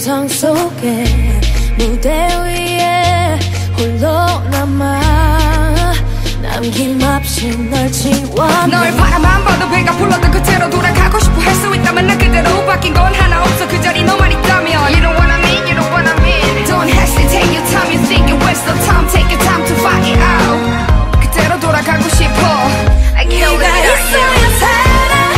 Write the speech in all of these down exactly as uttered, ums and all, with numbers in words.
감정 속에 무대 위에 홀로 남아 남김없이 널 지워 널 바라만 봐도 배가 불러도 그대로 돌아가고 싶어 할 수 있다면 나 그대로 바뀐 건 하나 없어 그 자리 너만 있다면 You know what I mean, you know what I mean Don't hesitate your time, you think you waste the time Take your time to find it out 그대로 돌아가고 싶어 I can't live without you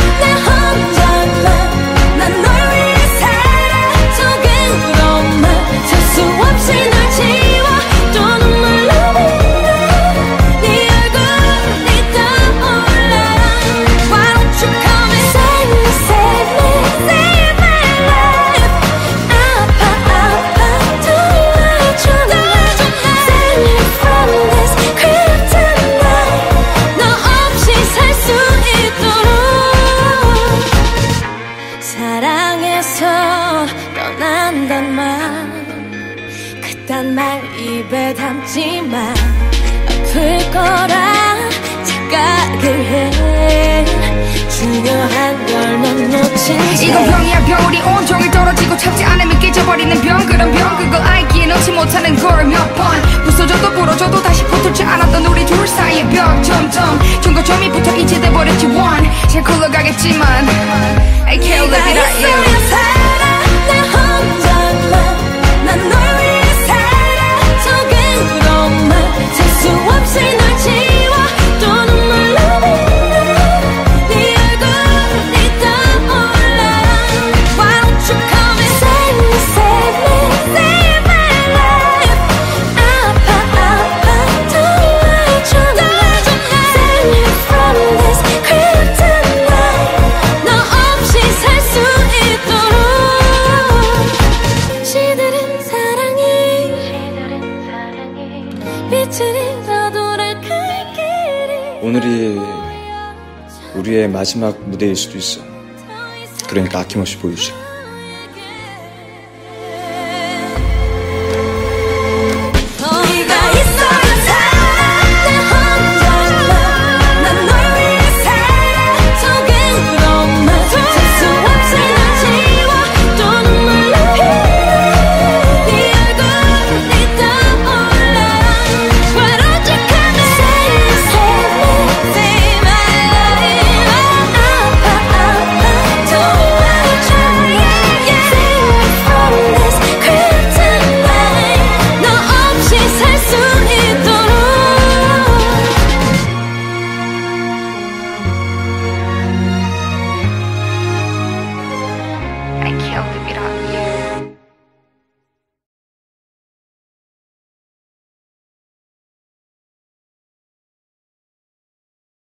사랑해서 떠난단 말 그딴 말 입에 담지마 아플 거라 착각을 해 중요한 걸 넌 놓친 채 이건 병이야 병 우리 온종일 떨어지고 참지 않으면 깨져버리는 병 그런 병 그걸 알기에 넣지 못하는 걸 몇 번 부서져도 부러져도 다시 붙을지 않았던 우리 둘 사이의 벽 점점 중거점이 붙어 이제 돼버렸지 one 잘 굴러가겠지만 I can't live without you 오늘이 우리의 마지막 무대일 수도 있어. 그러니까 아낌없이 보여주자.